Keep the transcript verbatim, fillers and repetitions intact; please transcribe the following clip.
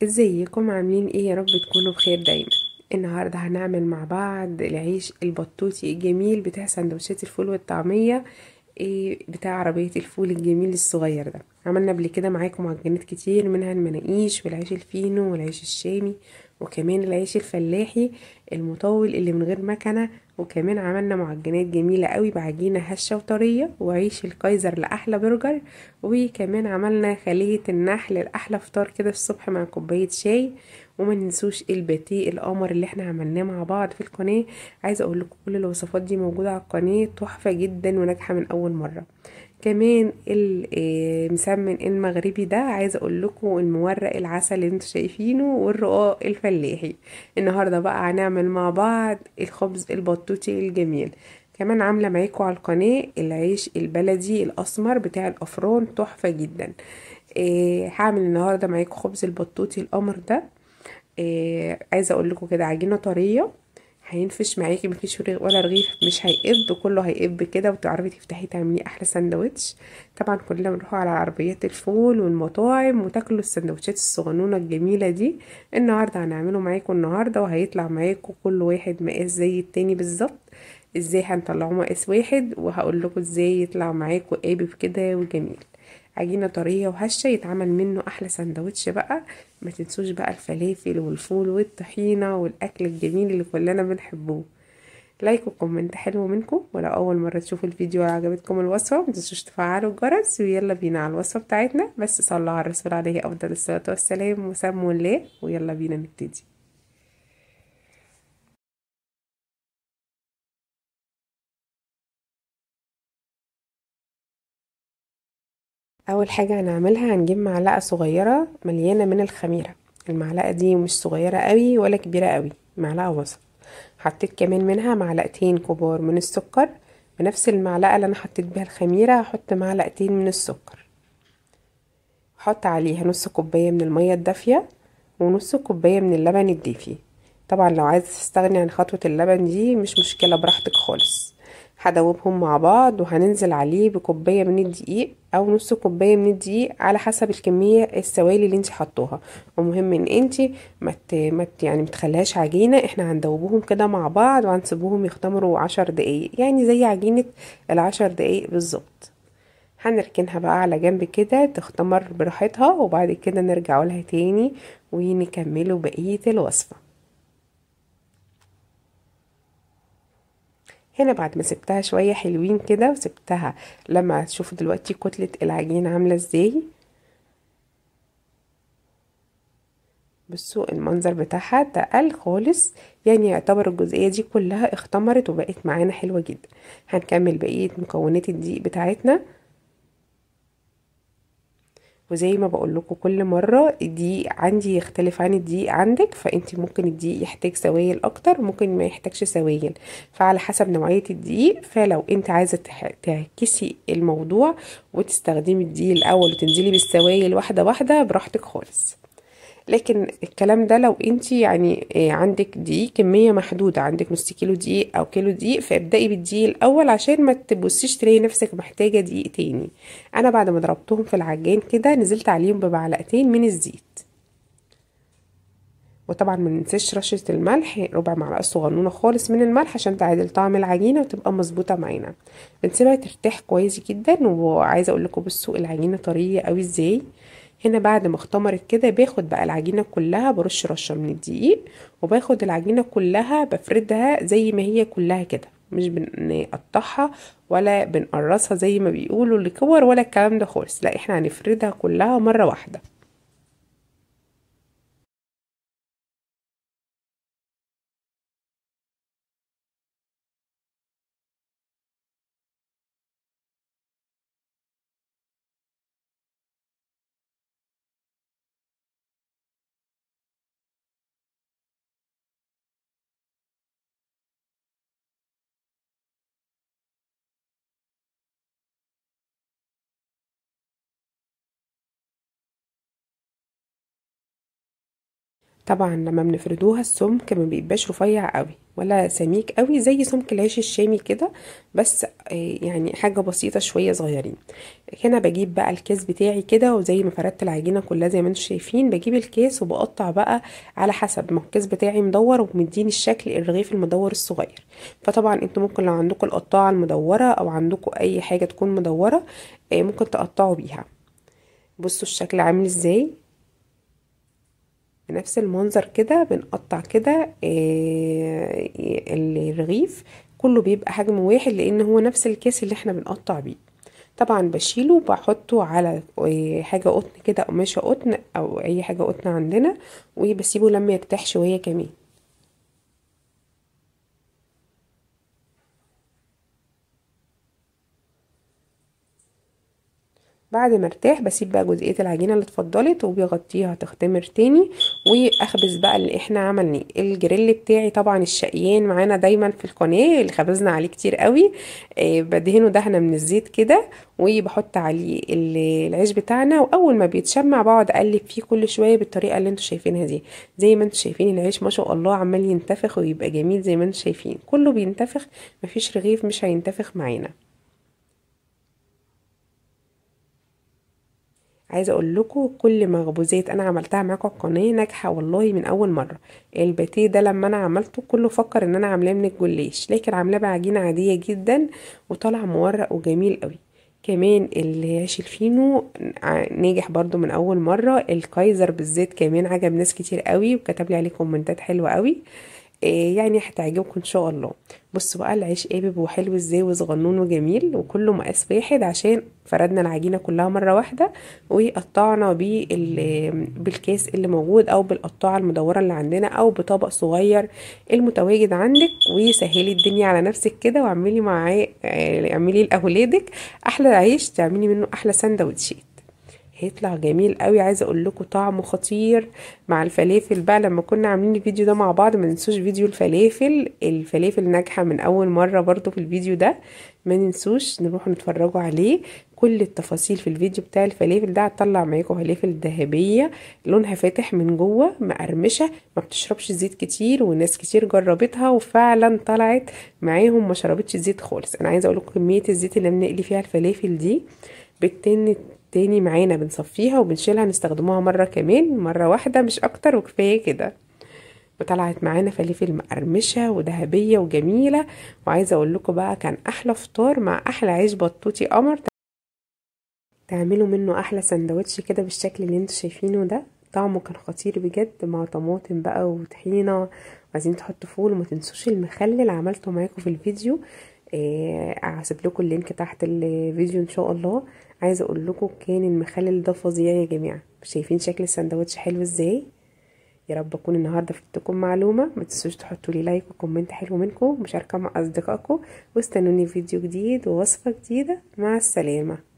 ازيكم عاملين ايه؟ يا رب تكونوا بخير دايما. النهارده هنعمل مع بعض العيش البطوطي الجميل بتاع سندوتشات الفول والطعميه. إيه بتاع عربيه الفول الجميل الصغير ده. عملنا قبل كده معاكم معجنات كتير، منها المناقيش والعيش الفينو والعيش الشامي، وكمان العيش الفلاحي المطول اللي من غير مكنه. وكمان عملنا معجنات جميله قوي بعجينه هشه وطريه، وعيش الكايزر لاحلى برجر. وكمان عملنا خلية النحل لأحلى فطار كده الصبح مع كوباية شاي. وما ننسوش الباتيه القمر اللي احنا عملناه مع بعض في القناة. عايزة اقول لكم كل الوصفات دي موجودة على القناة، تحفة جدا وناجحة من اول مرة. كمان المسمن المغربي ده، عايزه اقول لكم المورق العسل اللي انتوا شايفينه والرقاق الفلاحي. النهارده بقى هنعمل مع بعض الخبز البطوطي الجميل. كمان عامله معاكم على القناه العيش البلدي الاسمر بتاع الافران، تحفه جدا. إيه هعمل النهارده معاكم خبز البطوطي القمر ده. إيه عايزه اقول لكم كده عجينه طريه، هينفش معاكي، مفيش رغ- ولا رغيف مش هيقب، كله هيقب كده، وتعرفي تفتحي تعمليه احلى سندوتش. طبعا كلنا بنروح على عربيات الفول والمطاعم وتاكلوا السندوتشات الصغنونه الجميله دي. النهارده هنعمله معاكم النهارده، وهيطلع معاكم كل واحد مقاس زي التاني بالظبط. ازاي هنطلعه مقاس واحد، وهقول لكم ازاي يطلع معاكم قابب كده وجميل. عجينة طرية وهشة يتعمل منه أحلى سندوتش بقى. ما تنسوش بقى الفلافل والفول والطحينة والأكل الجميل اللي كلنا بنحبه. لايك وكومنت حلو منكم، ولو أول مرة تشوفوا الفيديو وعجبتكم الوصفة ما تنسوش تفعلوا الجرس. ويلا بينا على الوصفة بتاعتنا، بس صلوا على الرسول عليه أفضل الصلاة والسلام وسموا الله، ويلا بينا نبتدي. أول حاجة هنعملها، هنجيب معلقة صغيرة مليانة من الخميرة. المعلقة دي مش صغيرة قوي ولا كبيرة قوي، معلقة وسط. حطيت كمان منها معلقتين كبار من السكر. بنفس المعلقة اللي انا حطيت بيها الخميرة هحط معلقتين من السكر. هحط عليها نص كوباية من المية الدافية، ونص كوباية من اللبن الدافي. طبعا لو عايز تستغني عن خطوة اللبن دي مش مشكلة، براحتك خالص. هدوبهم مع بعض، وهننزل عليه بكوباية من الدقيق او نص كوباية من الدقيق على حسب الكمية السوائل اللي انت حطوها. ومهم ان انت ما مت مت يعني متخليهاش عجينة، احنا هندوبهم كده مع بعض وهنسيبوهم يختمروا عشر دقايق، يعني زي عجينة العشر دقايق بالظبط. هنركنها بقى على جنب كده تختمر براحتها، وبعد كده نرجع لها تاني ونكملوا بقية الوصفة. هنا بعد ما سبتها شوية حلوين كده وسبتها، لما تشوفوا دلوقتي كتلة العجين عاملة ازاي. بصوا المنظر بتاعها تقل خالص، يعني يعتبر الجزئية دي كلها اختمرت وبقت معانا حلوة جدا. هنكمل بقية مكونات الدقيق بتاعتنا. وزي ما بقول لكم كل مره، الدقيق عندي يختلف عن الدقيق عندك، فانت ممكن الدقيق يحتاج سوائل اكتر، ممكن ما يحتاجش سوائل. فعلى حسب نوعيه الدقيق، فلو انت عايزه تح- تعكسي الموضوع وتستخدمي الدقيق الاول وتنزلي بالسوائل واحده واحده، براحتك خالص. لكن الكلام ده لو انت يعني آه، عندك دقيق كمية محدودة، عندك نص كيلو دقيق او كيلو دقيق، فابدأي بالدقيق الاول عشان ما تبصيش تلاقي نفسك محتاجة دقيق تاني. انا بعد ما ضربتهم في العجان كده نزلت عليهم بمعلقتين من الزيت. وطبعا ما ننساش رشة الملح، ربع معلقة صغنونة خالص من الملح عشان تعادل طعم العجينة وتبقى مظبوطة معانا. بنسيبها ترتاح كويس جدا. وعايزة اقول لكم بصوا العجينة طرية قوي ازاي. هنا بعد ما اختمرت كده، باخد بقى العجينة كلها برش رشة من الدقيق، وباخد العجينة كلها بفردها زي ما هي كلها كده، مش بنقطعها ولا بنقرصها زي ما بيقولوا الكور ولا الكلام ده خالص، لا احنا هنفردها كلها مرة واحدة. طبعا لما بنفردوها السمك ما بيبقاش رفيع قوي ولا سميك قوي زي سمك العيش الشامي كده، بس يعني حاجه بسيطه شويه صغيرين. هنا بجيب بقى الكيس بتاعي كده، وزي ما فردت العجينه كلها زي ما انتم شايفين، بجيب الكيس وبقطع بقى على حسب ما الكيس بتاعي مدور ومديني الشكل الرغيف المدور الصغير. فطبعا انتوا ممكن لو عندكم القطاعه المدوره او عندكم اي حاجه تكون مدوره ممكن تقطعوا بيها. بصوا الشكل عامل ازاي، بنفس المنظر كده بنقطع كده الرغيف كله بيبقى حجم واحد، لان هو نفس الكيس اللي احنا بنقطع بيه. طبعا بشيله وبحطه على حاجه قطن كده، قماشه قطن او اي حاجه قطن عندنا، وبسيبه لما يرتاح شويه كمان. بعد ما ارتاح بسيب بقى جزئيه العجينه اللي اتفضلت وبيغطيها تختمر تاني، واخبز بقى اللي احنا عملناه. الجريل بتاعي طبعا الشقيان معانا دايما في القناه اللي خبزنا عليه كتير قوي، آه بدهنه دهنه من الزيت كده، وبحط عليه العيش بتاعنا، واول ما بيتشمع بقعد اقلب فيه كل شويه بالطريقه اللي انتوا شايفينها دي. زي ما انتوا شايفين العيش ما شاء الله عمال ينتفخ ويبقى جميل زي ما انتوا شايفين، كله بينتفخ، مفيش رغيف مش هينتفخ معانا. عايزه اقول لكم كل مخبوزات انا عملتها معاكم على القناه ناجحه والله من اول مره. الباتيه ده لما انا عملته كله فكر ان انا عاملاه من الجلاش، لكن عاملاه بعجينه عاديه جدا وطلع مورق وجميل قوي. كمان العيش الفينو ناجح برضو من اول مره. الكايزر بالذات كمان عجب ناس كتير قوي وكتب لي عليه كومنتات حلوه قوي، إيه يعني هتعجبكم ان شاء الله. بصوا بقى العيش قابب وحلو ازاي وصغنون وجميل، وكله مقاس واحد عشان فردنا العجينه كلها مره واحده، وقطعنا بيه بالكاس اللي موجود او بالقطاعه المدوره اللي عندنا او بطبق صغير المتواجد عندك. وسهلي الدنيا على نفسك كده واعملي معاه، اعملي لاولادك احلى عيش، تعملي منه احلى سندوتشات، هيطلع جميل قوي. عايزه اقول لكم طعمه خطير مع الفلافل بقى. لما كنا عاملين الفيديو ده مع بعض ما ننسوش فيديو الفلافل، الفلافل ناجحه من اول مره برضو في الفيديو ده، ما ننسوش نروحوا نتفرجوا عليه. كل التفاصيل في الفيديو بتاع الفلافل ده هتطلع معاكم فلافل ذهبيه لونها فاتح من جوه مقرمشه ما بتشربش زيت كتير، وناس كتير جربتها وفعلا طلعت معاهم ما شربتش زيت خالص. انا عايزه اقول لكم كميه الزيت اللي بنقلي فيها الفلافل دي بتن تاني معانا، بنصفيها وبنشيلها نستخدموها مرة كمان، مرة واحدة مش اكتر وكفاية كده. وطلعت معانا فلافل مقرمشة وذهبية وجميلة. وعايزة اقول لكم بقى كان احلى فطار مع احلى عيش بطوطي قمر، تعملوا منه احلى سندوتش كده بالشكل اللي انتوا شايفينه ده. طعمه كان خطير بجد مع طماطم بقى وطحينة. عايزين تحطوا فول وما تنسوش المخلل عملته معاكم في الفيديو، هسيب لكم اللينك تحت الفيديو ان شاء الله. عايزه اقول لكم كان المخلل ده فظيع يا جماعه. شايفين شكل السندوتش حلو ازاي؟ يا رب اكون النهارده فدتكم معلومه. ما تنسوش تحطوا لي لايك وكومنت حلو منكم، مشاركه مع اصدقائكم، واستنوني في فيديو جديد ووصفه جديده. مع السلامه.